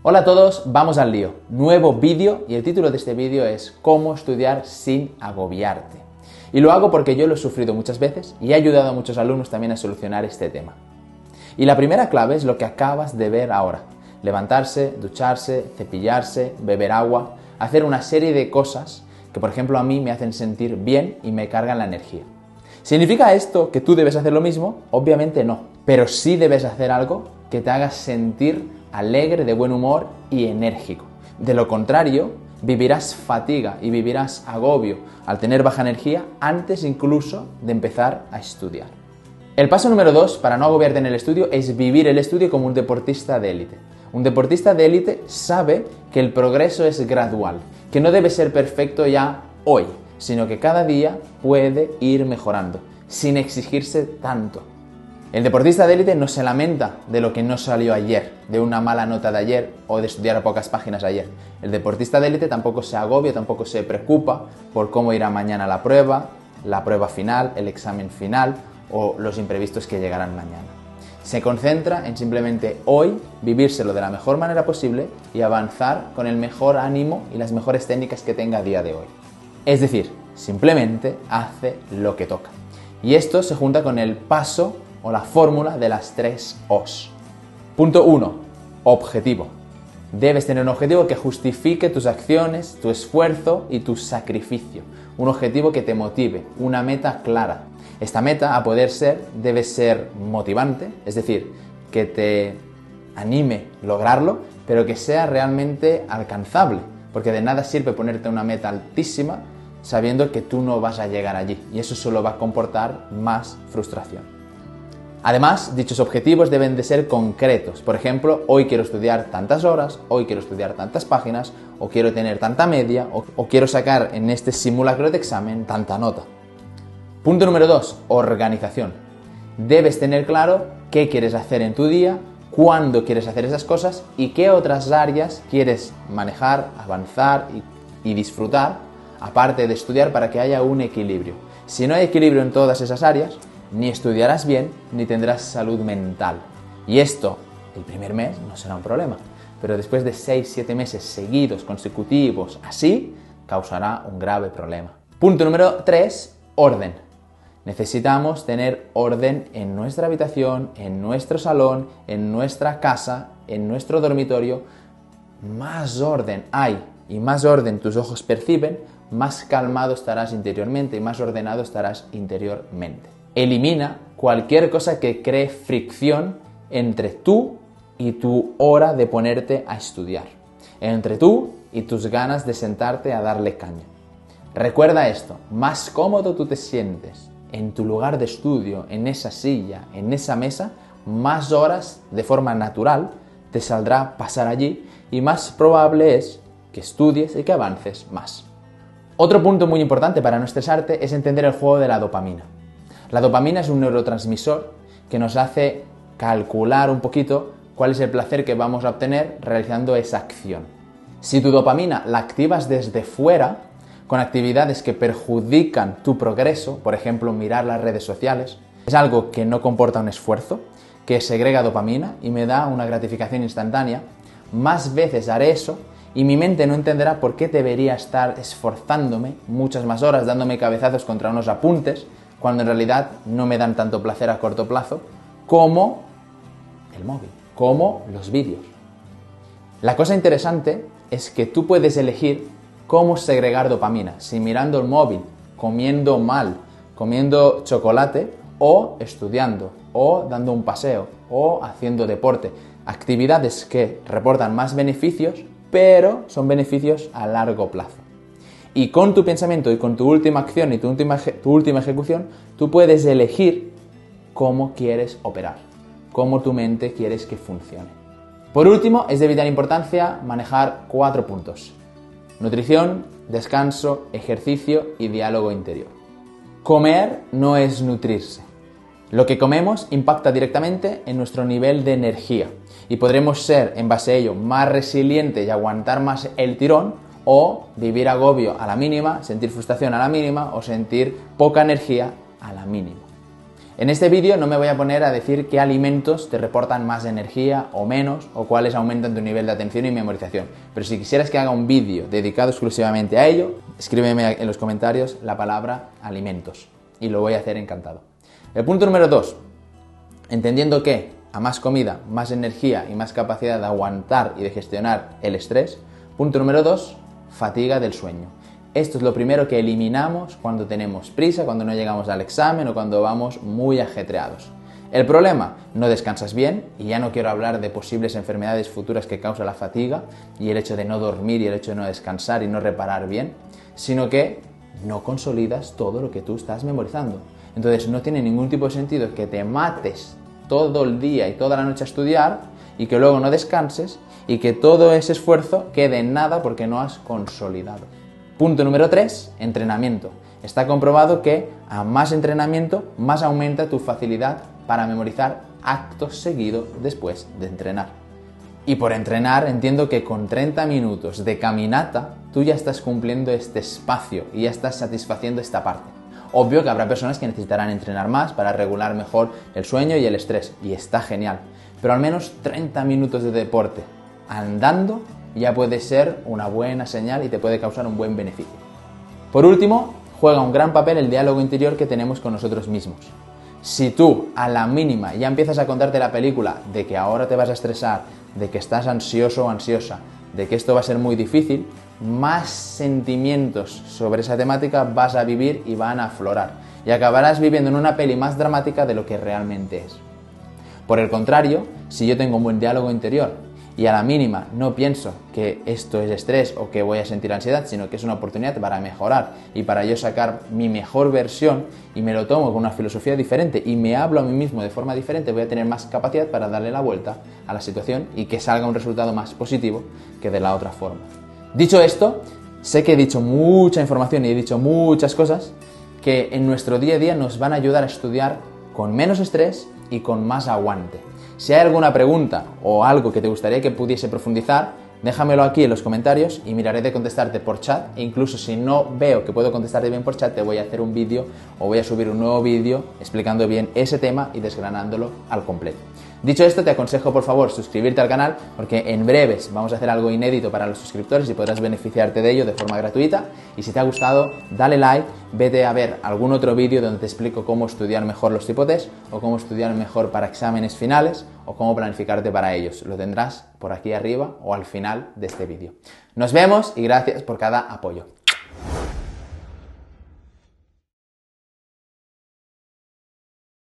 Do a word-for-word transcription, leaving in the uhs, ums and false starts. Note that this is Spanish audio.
Hola a todos, vamos al lío. Nuevo vídeo y el título de este vídeo es Cómo estudiar sin agobiarte. Y lo hago porque yo lo he sufrido muchas veces y he ayudado a muchos alumnos también a solucionar este tema. Y la primera clave es lo que acabas de ver ahora. Levantarse, ducharse, cepillarse, beber agua, hacer una serie de cosas que por ejemplo a mí me hacen sentir bien y me cargan la energía. ¿Significa esto que tú debes hacer lo mismo? Obviamente no, pero sí debes hacer algo que te haga sentir alegre, de buen humor y enérgico. De lo contrario, vivirás fatiga y vivirás agobio al tener baja energía antes incluso de empezar a estudiar. El paso número dos para no agobiarte en el estudio es vivir el estudio como un deportista de élite. Un deportista de élite sabe que el progreso es gradual, que no debe ser perfecto ya hoy, sino que cada día puede ir mejorando, sin exigirse tanto. El deportista de élite no se lamenta de lo que no salió ayer, de una mala nota de ayer o de estudiar pocas páginas ayer. El deportista de élite tampoco se agobia, tampoco se preocupa por cómo irá mañana la prueba, la prueba final, el examen final o los imprevistos que llegarán mañana. Se concentra en simplemente hoy vivírselo de la mejor manera posible y avanzar con el mejor ánimo y las mejores técnicas que tenga a día de hoy. Es decir, simplemente hace lo que toca. Y esto se junta con el paso o la fórmula de las tres O's. Punto uno. Objetivo. Debes tener un objetivo que justifique tus acciones, tu esfuerzo y tu sacrificio. Un objetivo que te motive, una meta clara. Esta meta, a poder ser, debe ser motivante, es decir, que te anime lograrlo, pero que sea realmente alcanzable, porque de nada sirve ponerte una meta altísima sabiendo que tú no vas a llegar allí, y eso solo va a comportar más frustración. Además, dichos objetivos deben de ser concretos. Por ejemplo, hoy quiero estudiar tantas horas, hoy quiero estudiar tantas páginas, o quiero tener tanta media, o, o quiero sacar en este simulacro de examen tanta nota. Punto número dos. Organización. Debes tener claro qué quieres hacer en tu día, cuándo quieres hacer esas cosas y qué otras áreas quieres manejar, avanzar y, y disfrutar, aparte de estudiar, para que haya un equilibrio. Si no hay equilibrio en todas esas áreas, ni estudiarás bien, ni tendrás salud mental. Y esto, el primer mes, no será un problema. Pero después de seis siete meses seguidos, consecutivos, así, causará un grave problema. Punto número tres. Orden. Necesitamos tener orden en nuestra habitación, en nuestro salón, en nuestra casa, en nuestro dormitorio. Más orden hay y más orden tus ojos perciben, más calmado estarás interiormente y más ordenado estarás interiormente. Elimina cualquier cosa que cree fricción entre tú y tu hora de ponerte a estudiar, entre tú y tus ganas de sentarte a darle caña. Recuerda esto, más cómodo tú te sientes en tu lugar de estudio, en esa silla, en esa mesa, más horas de forma natural te saldrá pasar allí y más probable es que estudies y que avances más. Otro punto muy importante para no estresarte es entender el juego de la dopamina. La dopamina es un neurotransmisor que nos hace calcular un poquito cuál es el placer que vamos a obtener realizando esa acción. Si tu dopamina la activas desde fuera, con actividades que perjudican tu progreso, por ejemplo, mirar las redes sociales, es algo que no comporta un esfuerzo, que segrega dopamina y me da una gratificación instantánea, más veces haré eso y mi mente no entenderá por qué debería estar esforzándome muchas más horas, dándome cabezazos contra unos apuntes, cuando en realidad no me dan tanto placer a corto plazo como el móvil, como los vídeos. La cosa interesante es que tú puedes elegir cómo segregar dopamina, si mirando el móvil, comiendo mal, comiendo chocolate o estudiando, o dando un paseo, o haciendo deporte. Actividades que reportan más beneficios, pero son beneficios a largo plazo. Y con tu pensamiento y con tu última acción y tu última, tu última ejecución, tú puedes elegir cómo quieres operar, cómo tu mente quieres que funcione. Por último, es de vital importancia manejar cuatro puntos. Nutrición, descanso, ejercicio y diálogo interior. Comer no es nutrirse. Lo que comemos impacta directamente en nuestro nivel de energía y podremos ser, en base a ello, más resilientes y aguantar más el tirón, o vivir agobio a la mínima, sentir frustración a la mínima o sentir poca energía a la mínima. En este vídeo no me voy a poner a decir qué alimentos te reportan más energía o menos, o cuáles aumentan tu nivel de atención y memorización. Pero si quisieras que haga un vídeo dedicado exclusivamente a ello, escríbeme en los comentarios la palabra alimentos y lo voy a hacer encantado. El punto número dos. Entendiendo que a más comida, más energía y más capacidad de aguantar y de gestionar el estrés. Punto número dos. Fatiga del sueño. Esto es lo primero que eliminamos cuando tenemos prisa, cuando no llegamos al examen o cuando vamos muy ajetreados. El problema, no descansas bien, y ya no quiero hablar de posibles enfermedades futuras que causa la fatiga y el hecho de no dormir y el hecho de no descansar y no reparar bien, sino que no consolidas todo lo que tú estás memorizando. Entonces no tiene ningún tipo de sentido que te mates todo el día y toda la noche a estudiar y que luego no descanses y que todo ese esfuerzo quede en nada porque no has consolidado. Punto número tres, entrenamiento. Está comprobado que a más entrenamiento, más aumenta tu facilidad para memorizar acto seguido después de entrenar. Y por entrenar entiendo que con treinta minutos de caminata tú ya estás cumpliendo este espacio y ya estás satisfaciendo esta parte. Obvio que habrá personas que necesitarán entrenar más para regular mejor el sueño y el estrés, y está genial. Pero al menos treinta minutos de deporte andando ya puede ser una buena señal y te puede causar un buen beneficio. Por último, juega un gran papel el diálogo interior que tenemos con nosotros mismos. Si tú a la mínima ya empiezas a contarte la película de que ahora te vas a estresar, de que estás ansioso o ansiosa, de que esto va a ser muy difícil, más sentimientos sobre esa temática vas a vivir y van a aflorar. Y acabarás viviendo en una peli más dramática de lo que realmente es. Por el contrario, si yo tengo un buen diálogo interior y a la mínima no pienso que esto es estrés o que voy a sentir ansiedad, sino que es una oportunidad para mejorar y para yo sacar mi mejor versión y me lo tomo con una filosofía diferente y me hablo a mí mismo de forma diferente, voy a tener más capacidad para darle la vuelta a la situación y que salga un resultado más positivo que de la otra forma. Dicho esto, sé que he dicho mucha información y he dicho muchas cosas que en nuestro día a día nos van a ayudar a estudiar con menos estrés y con más aguante. Si hay alguna pregunta o algo que te gustaría que pudiese profundizar, déjamelo aquí en los comentarios y miraré de contestarte por chat, e incluso si no veo que puedo contestarte bien por chat, te voy a hacer un vídeo o voy a subir un nuevo vídeo explicando bien ese tema y desgranándolo al completo. Dicho esto, te aconsejo por favor suscribirte al canal porque en breves vamos a hacer algo inédito para los suscriptores y podrás beneficiarte de ello de forma gratuita. Y si te ha gustado, dale like, vete a ver algún otro vídeo donde te explico cómo estudiar mejor los tipo test o cómo estudiar mejor para exámenes finales o cómo planificarte para ellos. Lo tendrás por aquí arriba o al final de este vídeo. Nos vemos y gracias por cada apoyo.